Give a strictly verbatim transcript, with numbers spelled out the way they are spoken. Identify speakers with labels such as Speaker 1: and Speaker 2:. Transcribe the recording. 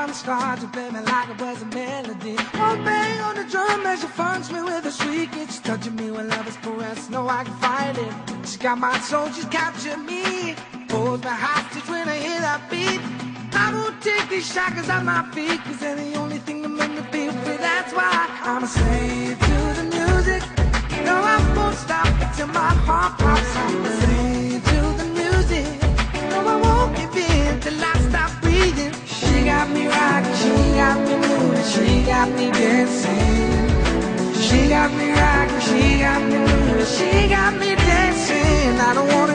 Speaker 1: on the start to play me like it was a melody. One bang on the drum as she funks me with a shriek. It's touching me when love is caressed, no I can fight it. She got my soul, she's captured me. Holds my hostage when I hear that beat. I won't take these shackles off my feet, cause they're the only thing that make me feel free. That's why I'm a slave to the music. No, I won't stop until my heart pops. I'm a slave to the music. No, I won't give in till I stop breathing. She got me rocking, she got me moving, she got me dancing. She got me rocking, she got me moving, she got me dancing. I don't want